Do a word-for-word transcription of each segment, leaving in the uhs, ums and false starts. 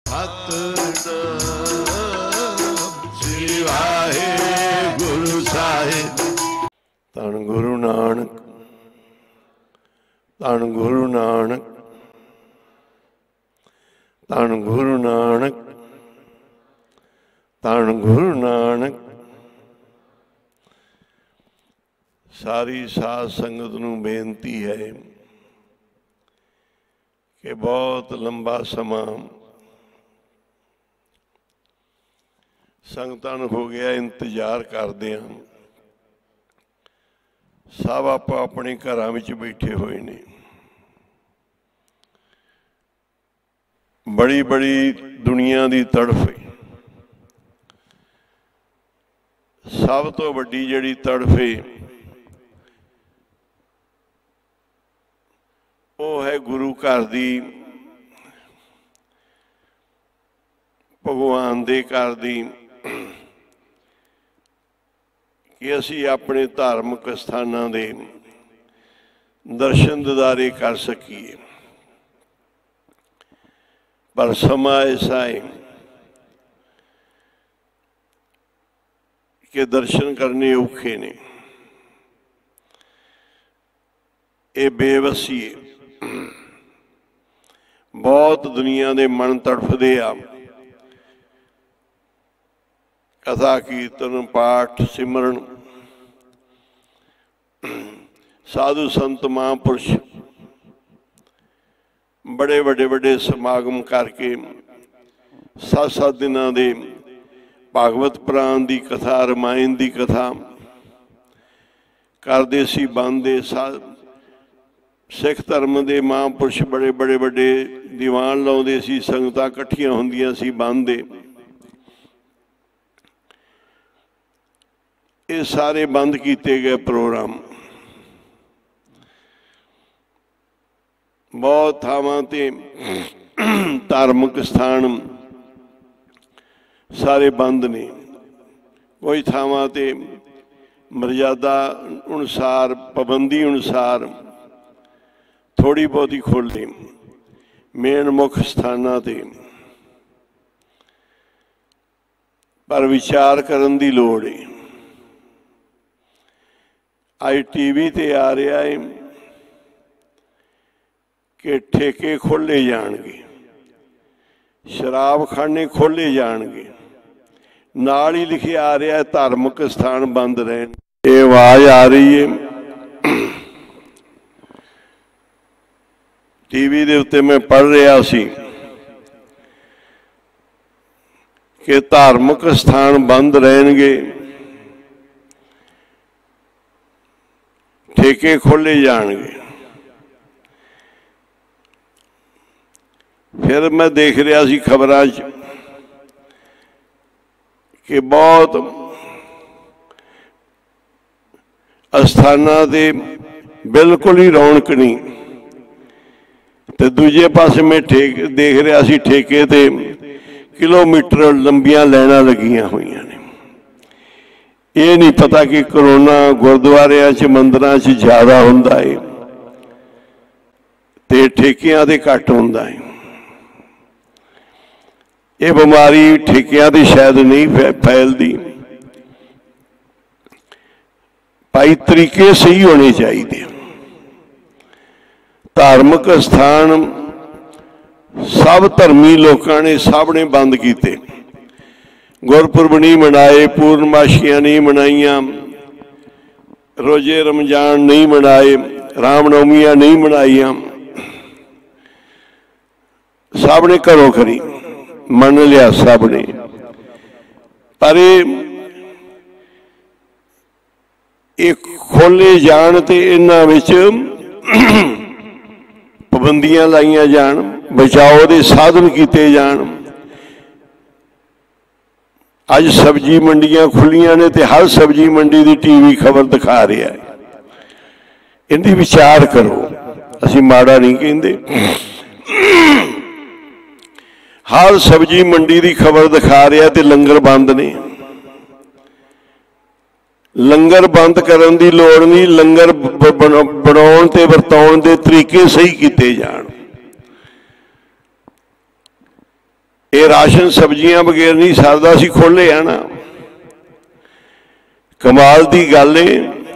श्री वाहेगुरु साहिब। धन गुरु नानक, धन गुरु नानक, धन गुरु नानक, धन गुरु नानक। सारी साध संगत नूं बेनती है कि बहुत लंबा समा संगतां नूं हो गया इंतजार करदे हां। सब आप अपने घरां विच बैठे हुए ने। बड़ी बड़ी दुनिया की तड़फ है। सब तो वड्डी जिहड़ी तड़फ है वो है गुरु घर दी, भगवान दे घर दी, कि असी अपने धार्मिक स्थानां दे दर्शन दीदारे कर सकीए। पर समा ऐसा है कि दर्शन करने औखे ने। ये बेबसी है। बहुत दुनिया दे मन तड़फदे आ। कथा कीर्तन पाठ सिमरन साधु संत महापुरुष बड़े बड़े बड़े समागम करके सात सात दिनों दे भागवत पुराण की कथा रामायण की कथा करते सी। बंदे सिख धर्म के महापुरुष बड़े बड़े बड़े दीवान लाउंदे सी। संगतां इकट्ठियां हुंदियां सी बंदे। ये सारे बंद किए गए प्रोग्राम। बहुत थावां ते धार्मिक स्थान सारे बंद ने। कोई थावां ते मर्यादा अनुसार पाबंदी अनुसार थोड़ी बहुती खोले। मेन मुख स्थानां ते पर विचार करन दी लोड़ है। आई टीवी ते आ रहा है कि ठेके खोले जाणगे, शराब खाने खोले जाणगे, नाल ही लिखे आ रहा है धार्मिक स्थान बंद रहन। ये आवाज आ रही है टीवी दे उत्ते। मैं पढ़ रहा सी कि धार्मिक स्थान बंद रहणगे, ठेके खोले जाणगे। फिर मैं देख रहा सी खबरां च कि बहुत अस्थानां ते बिल्कुल ही रौनक नहीं। तो दूजे पासे मैं ठेके देख रहा सी ठेके ते किलोमीटर लंबियां लाइनां लगियां हुईयां ने। ये नहीं पता कि करोना गुरुद्वारियां च मंदिरां च ज्यादा हुंदा है ते ठेकियां ते घट हुंदा है। ये बीमारी ठेकियां ते शायद नहीं फैलती। भाई तरीके सही होने चाहिए। धार्मिक स्थान सब धर्मी लोगों ने सब ने बंद किए। गुरपुरब नहीं मनाए, पूर्णमाशियां नहीं मनाइया, रोजे रमजान नहीं मनाए, रामनवमियां नहीं मनाइया। सब ने घरों करी मन लिया सब ने। पर ये खोले जान ते इन्हां विच पाबंदियां लाइया जान, बचाव के साधन किए जान। अज सब्जी मंडियां खुलियां ने ते हर सब्जी मंडी की टीवी खबर दिखा रहा है। इनकी विचार करो। असी माड़ा नहीं कहते। हर सब्जी मंडी की खबर दिखा रहा ते लंगर बंद ने। लंगर बंद करन दी लोड़ नहीं। लंगर बनाउण ते वरताउण दे तरीके सही किए जाण। ये राशन सब्जियां बगैर नहीं सरदा, असीं खोले है ना। कमाल की गल है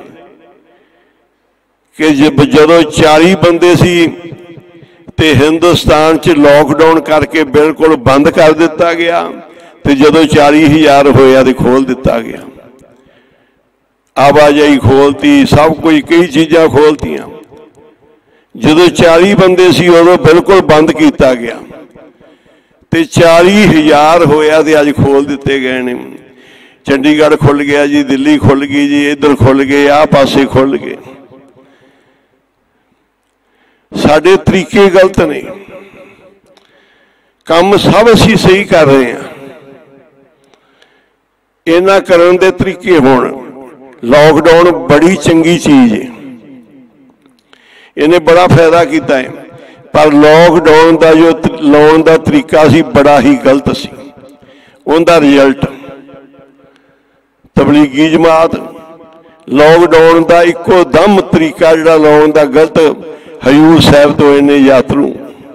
कि जब जदों चाली बंदे सी ते हिंदुस्तान च लॉकडाउन करके बिल्कुल बंद कर दिता गया, तो जदों चाली हज़ार होया तो खोल दिता गया, आवाजाही खोलती, सब कुछ कई चीज़ां खोलतियां। जदों चाली बंदे सी उदों बिल्कुल बंद किया गया, तो चाली हज़ार होया तो अज खोल दिते गए ने। चंडीगढ़ खुल गया जी, दिल्ली खुल गई जी, इधर खुल गए, आ पासे खुल गए। साडे तरीके गलत ने, काम सब असीं सही कर रहे हैं, इन्हां करन दे तरीके होण। लॉकडाउन बड़ी चंगी चीज़ है, इन्हें बड़ा फायदा किया है, पर लॉकडाउन का जो लाउण का तरीका सी बड़ा ही गलत सी। उनका रिजल्ट तबलीगी जमात लॉकडाउन का इको दम तरीका जिहड़ा लाउण का गलत, हजूर साहब तो इन्ने यात्रु,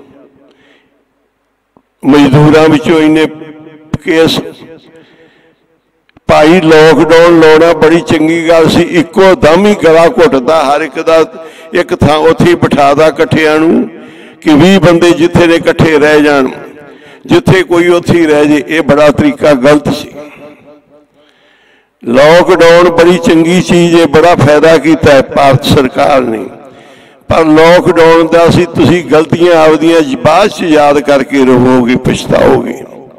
मजदूरों विचों इन्ने केस। भाई लॉकडाउन लाना बड़ी चंगी गल सी, इको दम ही गला घुटदा हर एक दा, एक थां उत्थे बिठादा कट्ठियां नूं कि भी बंदे जिथे ने कट्ठे रह जान, जिथे कोई उत्थे रह जाए। ये बड़ा तरीका गलत सी। लॉकडाउन बड़ी चंगी चीज़ है, बड़ा फायदा किया है भारत सरकार ने, पर लॉकडाउन का असीं तुसीं गलतियां आपदियां बाद च याद करके रहोगे, पछताओगे।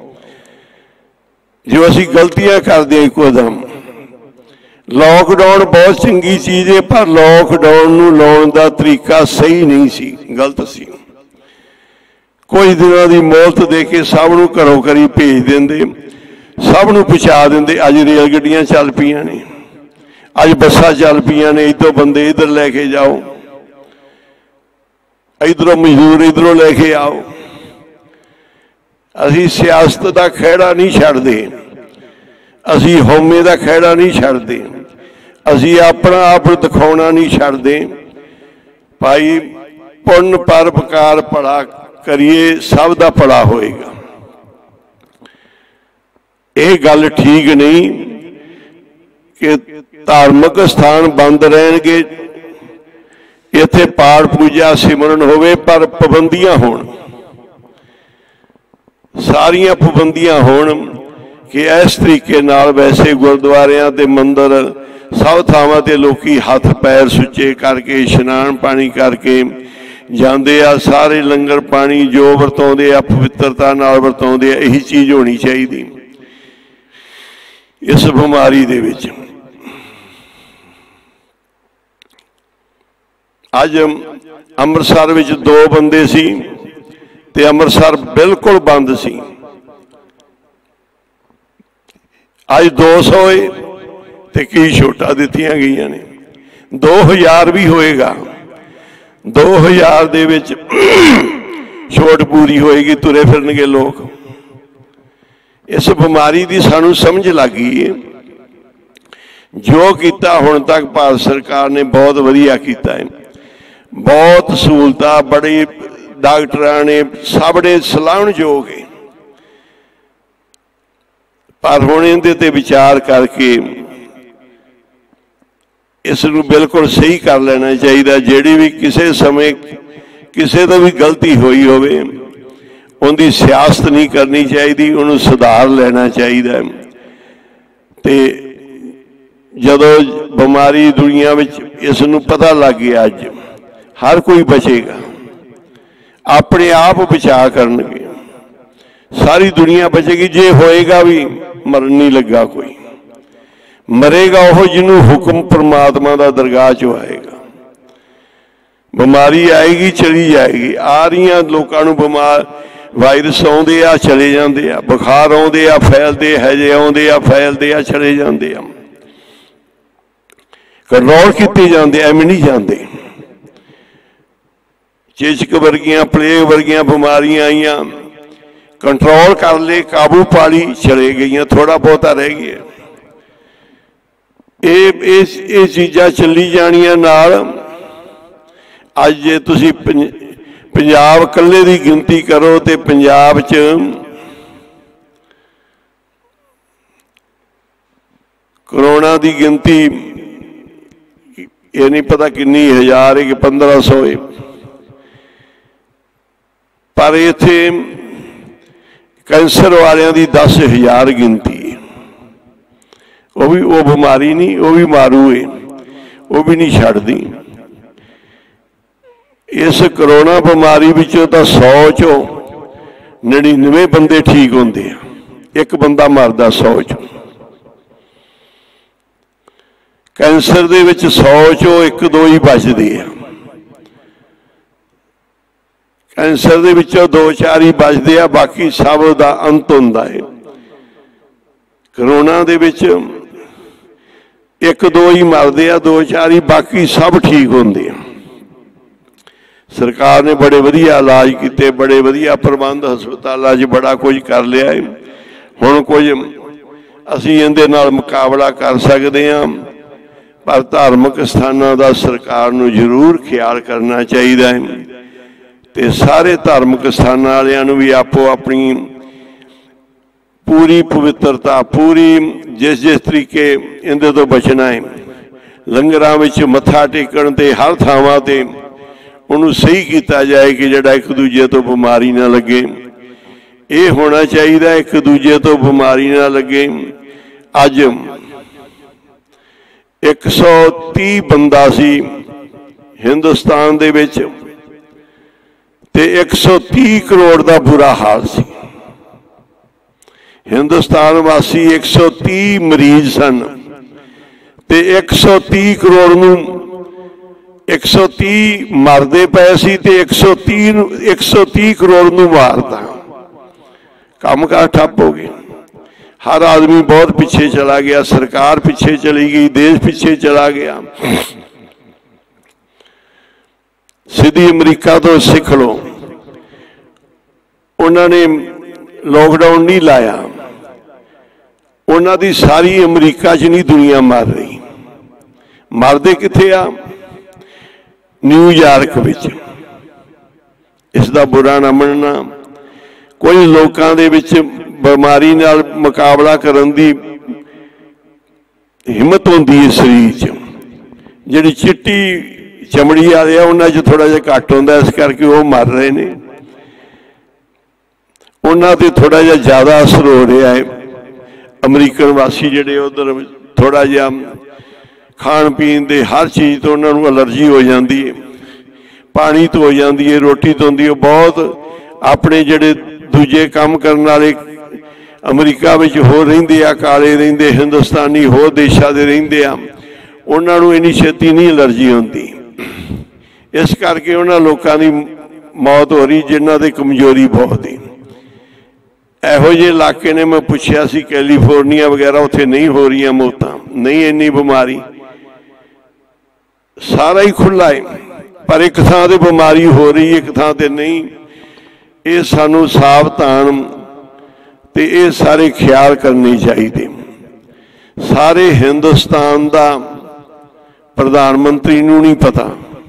जो असीं गलतियां करते हैं इको दम। लॉकडाउन बहुत चंगी चीज़ है, पर लॉकडाउन नूं लाउण दा तरीका सही नहीं सी, गलत सी। कुछ दिनों की मोहलत दे के सब नूं घरों घरी भेज देंदे, सब नूं पहुँचा देंदे। अज रेल गड्डियां चल पईयां ने, अज बसां चल पईयां ने, इधरों बंदे इधर लैके जाओ, इधरों मजदूर इधरों लैके आओ। असीं सियासत का खैड़ा नहीं छड्डदे, असीं हौमे का खैड़ा नहीं छड्डदे, असीं अपना आप दिखाउणा नहीं छड्डदे। भाई पुण्य परोपकार भला करिए, सब का भला होएगा। ये गल ठीक नहीं कि धार्मिक स्थान बंद रहणगे, इत्थे पाठ पूजा सिमरन होवे, पर पाबंदियां होण, सारियां पाबंदियां होण कि इस तरीके नाल। वैसे गुरुद्वारियां ते मंदिर सब थावां ते लोकी हथ पैर सुच्चे करके इशनान पानी करके जाते आ, सारे लंगर पानी जो वरताउंदे आ पवित्रता नाल वरताउंदे आ। यही चीज़ होनी चाहिए इस बीमारी दे विच। अज अमृतसर विच दो बंदे सी ते अमृतसर बिल्कुल बंद सी। अज दो सौ ते की छोटा दित्तियां गईयां ने, दो हज़ार भी होएगा, दो हज़ार दे विच छोट पूरी होएगी, तुरे फिरनगे लोग। इस बीमारी की सानू समझ लग गई है। जो किया हुण तक भारत सरकार ने बहुत वधिया किया है, बहुत सहूलतां, बड़े डॉक्टरां ने सब ने सलाहणयोग है, पर हुण इहदे ते विचार करके इस नूं बिल्कुल सही कर लेना चाहिए। जिहड़ी भी किसी समय किसी तो भी गलती हुई होवे, उनकी सियासत नहीं करनी चाहिए, उन्होंने सुधार लेना चाहिए। तो जदों बीमारी दुनिया में इस नूं पता लग गया, अज हर कोई बचेगा, अपने आप बचाव करनगे, सारी दुनिया बचेगी। जे होएगा भी मरन नहीं लगा कोई, मरेगा वह जिन्हों हुक्म परमात्मा का दरगाह चो आएगा। बीमारी आएगी चली जाएगी, आ रही लोगों को बीमार वायरस आउंदे आ चले जाते आ, बुखार आउंदे आ फैलते, हैजे आउंदे आ फैलते आ चले जाते आ, कंट्रोल किए जाते एवं नहीं जाते। चेचक वर्गियां प्लेग वर्गियां बीमारियां आईयां, कंट्रोल कर ले, काबू पा ली, चले गई, थोड़ा बहुता रह गया। ये चीज़ां चली जानियां नाल। अज जे तुसीं पंजाब कल्ले दी गिनती करो तो पंजाब च करोना की गिनती ये नहीं पता किन्नी हज़ार है कि पंद्रह सौ है, पर इत्थे कैंसर वालियां दी दस हज़ार गिनती है। वो भी वो बीमारी नहीं, वो भी मारू है, वो भी नहीं छड्डदी। इस करोना बीमारी विचों तां सौ चों नड़िनवे बंदे ठीक होंदे आ, एक बंदा मरदा सौ चों। कैंसर दे विच सौ चों एक दो ही बचदे आ, कैंसर दे विचों दो चार ही बचदे आ, बाकी सब दा अंत हुंदा है। करोना दे विच एक दो ही मरदे आ, दो चार ही, बाकी सब ठीक होंदे आ। सरकार ने बड़े वधिया इलाज किए, बड़े वधिया प्रबंध हस्पतालों च बड़ा कुछ कर लिया है। हुण कुछ असीं इहदे नाल मुकाबला कर सकते हैं, पर धार्मिक स्थानों का सरकार नूं जरूर ख्याल करना चाहिए है। ते सारे धार्मिक स्थान वालियां नूं भी आपो अपनी पूरी पवित्रता, पूरी जिस जिस तरीके इहदे तो बचना है, लंगरां विच मत्था टेकण ते हर थावां ते उन्होंने सही किया जाए कि जड़ा एक दूजे तो बीमारी ना लगे। ये होना चाहिए एक दूजे तो बीमारी ना लगे। अज एक सौ तीह बंदा सी हिंदुस्तान दे विच ते एक सौ तीह करोड़ का बुरा हाल सी। हिंदुस्तान वासी एक सौ तीह मरीज सन ते एक सौ तीह करोड़ नूं एक सौ तीह मरदे पे सी ते एक सौ तीह एक सौ तीह करोड़ नूं मारदा। काम कार ठप हो गया, हर आदमी बहुत पीछे चला गया, सरकार पीछे चली गई, देश पीछे चला गया। सीधी अमरीका तो सीख लो, उन्होंने लॉकडाउन नहीं लाया, उन्होंने सारी अमरीका च नहीं दुनिया मर रही। मरदे किथे आ? न्यूयॉर्क विच। इसका बुरा ना मनना। कुछ लोगों के विच बीमारी नाल मुकाबला करन दी हिम्मत होंदी है शरीर च, जिहड़ी चिट्टी चमड़ी वाले आ उन्हां च थोड़ा जिहा घट होंदा, इस करके वो मर रहे ने। उन्हां ते थोड़ा जिहा ज़्यादा असर हो रहा है। अमरीकन वासी जिहड़े उधर थोड़ा जिहा खाण पीन दे हर चीज़ तो उन्होंने एलर्जी हो जाती है, पानी तो हो जाती है, रोटी तो होंगी। बहुत अपने जिहड़े दूजे काम करने वाले अमरीका में हो रहिंदे आ, काले रहिंदे, हिंदुस्तानी होर देशों के रहिंदे आ, उन्होंने इन्नी छेती नहीं एलर्जी होती। इस करके उन्होंने लोगों की मौत हो रही जिन्हों की कमजोरी बहुत है। ਇਹੋ ਜਿਹੇ इलाके ने मैं पूछा सी कैलीफोर्निया वगैरह उत्थे नहीं हो रही मौतां, नहीं इन्नी बीमारी, सारा ही खुला है, पर एक थां ते बीमारी हो रही एक थां ते नहीं। ये सानू सावधान ते ये सारे ख्याल करने चाहिए। सारे हिंदुस्तान का प्रधानमंत्री नूं नहीं पता,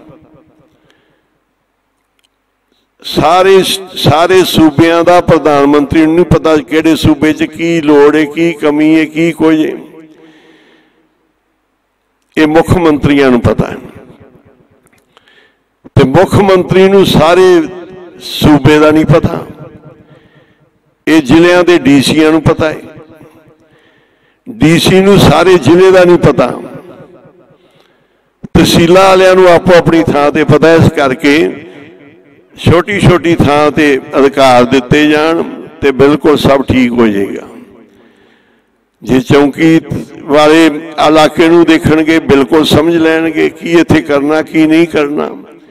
सारे सारे सूबे का प्रधानमंत्री नहीं पता किहड़े सूबे च की लोड़ है, की कमी है, की कुछ है। ये मुख मंत्रियों नूं पता है, तो मुख मंत्री नूं सारे सूबे का नहीं पता। ये जिलियां दे डीसीआं नूं पता है, डीसी नूं सारे जिले का नहीं पता, तहसीलां वालियां नूं आपो अपनी थां ते पता। इस करके छोटी छोटी थां ते अधिकार दिते जान ते बिल्कुल सब ठीक हो जाएगा। जे चौंकी वाले इलाके नूं देखणगे बिल्कुल समझ लैणगे की इत्थे करना की नहीं करना।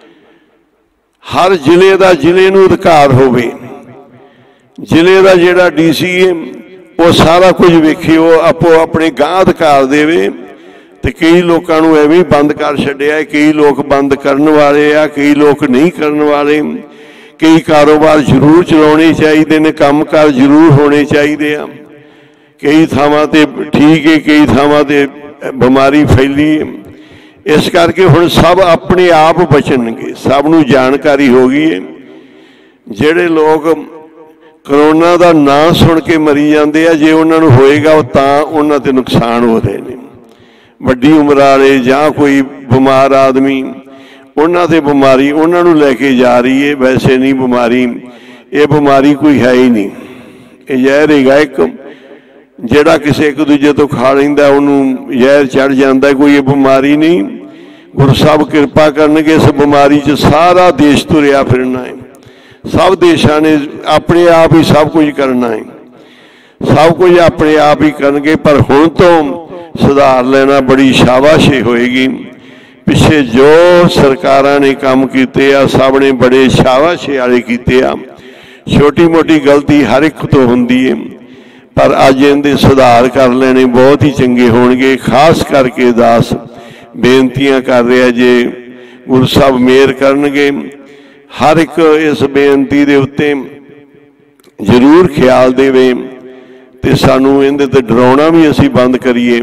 हर जिले का जिले नूं अधिकार होवे, जिले का जिहड़ा डी सी है वो सारा कुछ वेखे, वो आपो अपने गांह अधिकार देवे। तो कई लोगों को एवं बंद कर छड्डिया, कई लोग बंद करने वाले आ, कई लोग नहीं करने वाले। कई कारोबार जरूर चलाने चाहिए ने, काम कार जरूर होने चाहिए आ। कई थावां ते ठीक है, कई थावां ते बीमारी फैली है। इस करके हुण सब अपने आप बचणगे, सब नूं जानकारी हो गई है। जिहड़े लोग करोना का नाम सुन के मरी जाते हैं, जे उन्होंने होएगा तो उन्होंने नुकसान हो रहे हैं। वड्डी उम्र वाले जां कोई बीमार आदमी उन्होंने बीमारी उन्होंने लैके जा रही है। वैसे नहीं बीमारी, ये बीमारी कोई है ही नहीं, ये जहर हैगा एक जिहड़ा किसी एक दूजे तो खा लैंदा उन्होंने जहर चढ़ जाता, कोई ये बीमारी नहीं। गुरु साहब कृपा करनगे, इस बीमारी च सारा देश तुरिया फिरना है। सब देशों ने अपने आप ही सब कुछ करना है, सब कुछ अपने आप ही करनगे। पर हुण तो सुधार लेना बड़ी शाबाशी होएगी। पिछे जो सरकारां ने काम कीते आ सब ने बड़े शाबाशी वाले कीते आ। छोटी मोटी गलती हर एक तो हुंदी है, पर अज इहदे सुधार कर लेने बहुत ही चंगे होणगे। खास करके दास बेनतियां कर रहा, जे गुरु साहब मेहर करनगे हर एक इस बेनती दे उत्ते जरूर ख्याल देवे ते सानू इहदे ते डराउणा भी असीं बंद करिए।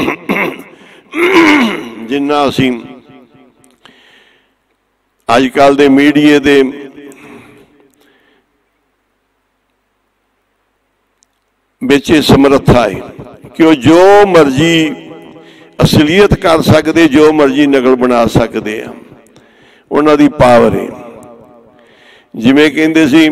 जिन्ना असीं अजकल दे मीडिया दे विच समर्था है कि वो जो मर्जी असलीयत कर सकते, जो मर्जी नकल बना सकते हैं, उन्हां दी पावर है। जिवें कहंदे सी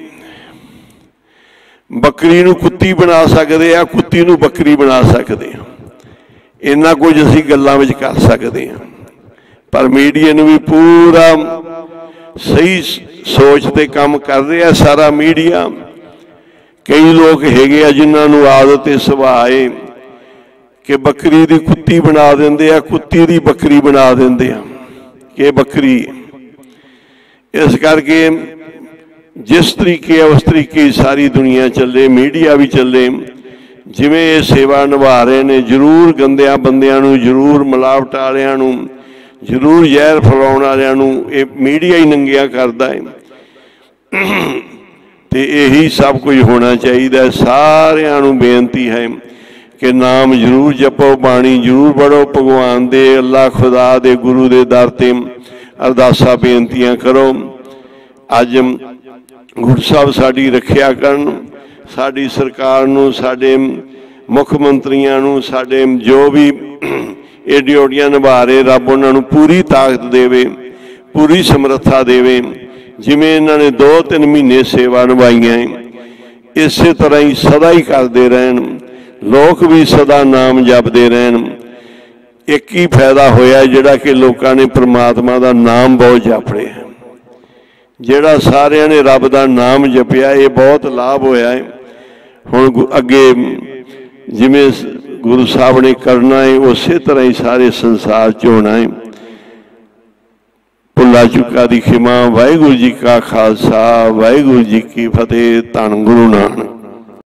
बकरी नूं कुत्ती बना सकते हैं, कुत्ती नूं बकरी बना सकते हैं। इन्ना कुछ असीं गल्लां विच कर सकते हैं, पर मीडिया नूं भी पूरा सही सोच ते काम कर रहा सारा मीडिया। कई लोग हैगे आ जिन्हां नूं आदत सुभाअ है कि बकरी दी कुत्ती बना देंदे आ, कुत्ती दी बकरी बना देंदे आ कि बकरी। इस करके जिस तरीके उस तरीके सारी दुनिया चले, मीडिया भी चले। जिवें ये सेवा निभा रहे ने, जरूर गंदियां बंदियां नूं, जरूर मिलावट वालियां नूं, जरूर जहर फैलाउण वालियां नूं ये मीडिया ही नंगिया करदा है। तो यही सब कुछ होना चाहिए। सारियां नूं बेनती है कि नाम जरूर जपो, बाणी जरूर पढ़ो, भगवान दे अल्लाह खुदा दे गुरु दे दर ते अरदासां बेनतियां करो। अज गुरु साहब साडी रखिया करन, साडी सरकार नूं, साडे मुख मंत्रियां नूं, साडे जो भी ये ड्यूटियां निभा रहे, रब उन्हां नूं पूरी ताकत देवे, पूरी समर्था देवे। जिवें इन्हां ने दो तीन महीने सेवा निभाईयां इस तरह ही सदा ही करते रहन, लोग भी सदा नाम जपते रहन। एक ही फायदा होया जिहड़ा कि लोगों ने परमात्मा का नाम बहुत जप रहे हैं। जिहड़ा सारियां ने रब का नाम जपिया ये बहुत लाभ होया है। हुण अगे जिवें गुरु साहब ने करना है उस तरह ही सारे संसार च होना है। भुला चुका दी खिमा। वाहिगुरू जी का खालसा, वाहिगुरू जी की फतेह। धन गुरु नानक।